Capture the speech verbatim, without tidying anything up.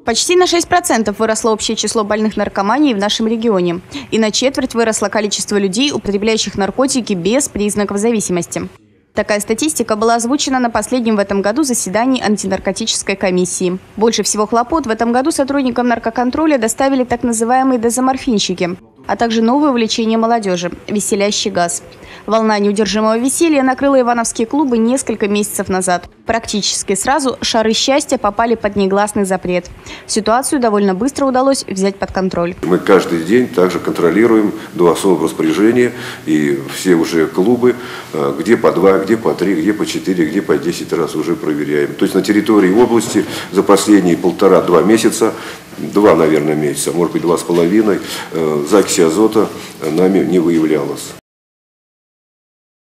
Почти на шесть процентов выросло общее число больных наркоманией в нашем регионе. И на четверть выросло количество людей, употребляющих наркотики без признаков зависимости. Такая статистика была озвучена на последнем в этом году заседании антинаркотической комиссии. Больше всего хлопот в этом году сотрудникам наркоконтроля доставили так называемые дезоморфинщики, а также новое увлечение молодежи – веселящий газ. Волна неудержимого веселья накрыла ивановские клубы несколько месяцев назад. Практически сразу шары счастья попали под негласный запрет. Ситуацию довольно быстро удалось взять под контроль. Мы каждый день также контролируем до особого распоряжения и все уже клубы, где по два, где по три, где по четыре, где по десять раз уже проверяем. То есть на территории области за последние полтора-два месяца, два, наверное, месяца, может быть, два с половиной, закиси азота нами не выявлялось.